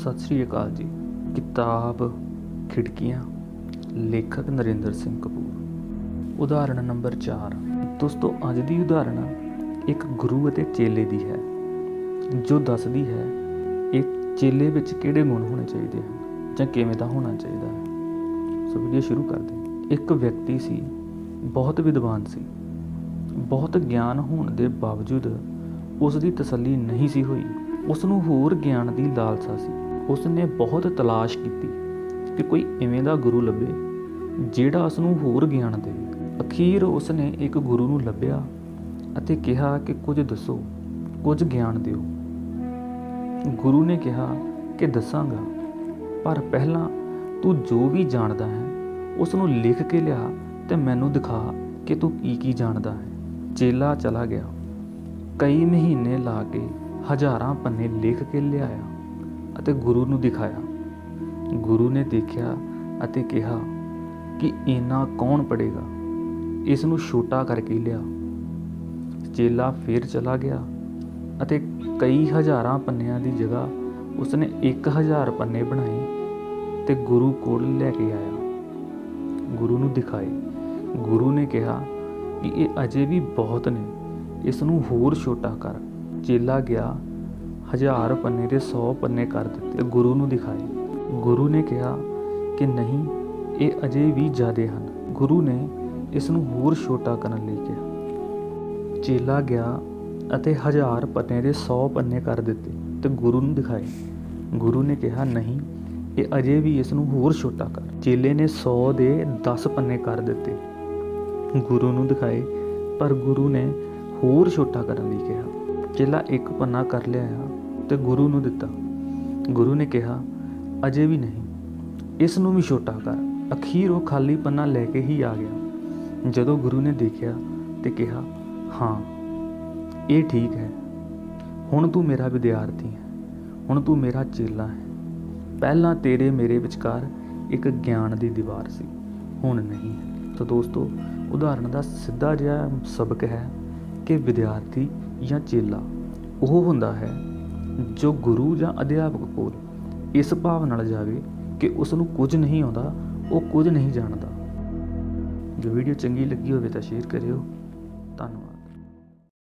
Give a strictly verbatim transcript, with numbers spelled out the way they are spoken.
सत श्री अकाल जी। किताब खिड़कियाँ, लेखक नरेंद्र सिंह कपूर। उदाहरण नंबर चार। दोस्तों अज की उदाहरण एक गुरु अते चेले दी है, जो दसदी है एक चेले विच किहड़े गुण होने चाहिए हैं जां किवें दा होना चाहिए है। सो वीडियो शुरू कर दें। एक व्यक्ति सी, बहुत विद्वान सी, बहुत ज्ञान होने के बावजूद उसकी तसल्ली नहीं सी हुई। उसनूं होर ज्ञान की लालसा सी। उसने बहुत तलाश की कि कोई इवें दा गुरु लभे जिहड़ा उसनूं होर ज्ञान देवे। अखीर उसने एक गुरु नूं लभ्या अते कहा कि कुछ दसो, कुछ ज्ञान दिओ। गुरु ने कहा कि दसांगा, पर पहला तू जो भी जानदा है उसनूं लिख के लिया ते मैनूं दिखा कि तू की की जानदा है। चेला चला गया, कई महीने ला के हज़ारां पन्ने लिख के लियाया अते गुरु नूं दिखाया। गुरु ने देखिया अते कहा कि इन्ना कौन पढ़ेगा, इसनूं छोटा करके लिया। चेला फिर चला गया अते कई हज़ारां पन्नियां दी जगह उसने एक हज़ार पन्ने बनाए ते गुरु कोल लैके आया। गुरु नूं दिखाए। गुरु ने कहा कि ये अजे भी बहुत ने, इसनूं होर छोटा कर। चेला गया, हज़ार पन्ने दे सौ पन्ने कर दिते, गुरु नूं दिखाए। गुरु ने कहा कि नहीं, ये अजे भी ज़्यादा हैं। गुरु ने इसनूं होर छोटा करन लई कहा। चेला गया अते हज़ार पन्ने दे सौ पन्ने कर दिते ते गुरु नूं दिखाए। गुरु ने कहा नहीं, ये अजे भी इसनूं होर छोटा कर। चेले ने सौ दे दस पन्ने कर दिते, गुरु नूं दिखाए, पर गुरु ने होर छोटा करन लई कहा। चेला एक पन्ना कर लिया ते गुरु नूं दिता। गुरु ने कहा अजे भी नहीं, इसनूं भी छोटा कर। अखीर वो खाली पन्ना लैके ही आ गया। जदों गुरु ने देखिया ते कहा हाँ ये ठीक है, हुण तू मेरा विद्यार्थी है, हुण तू मेरा चेला है। पहला तेरे मेरे विचकार एक ज्ञान की दीवार सी, हुण नहीं है। तो दोस्तों उदाहरण का सीधा जिहा सबक है कि विद्यार्थी या चेला ਉਹ ਹੁੰਦਾ है जो गुरु ਜਾਂ अध्यापक ਕੋਲ इस भाव नाल जावे कि उसनूं कुछ नहीं आउंदा, वो कुछ नहीं जानदा। जो वीडियो चंगी लगी होवे तां शेयर करियो। धन्नवाद।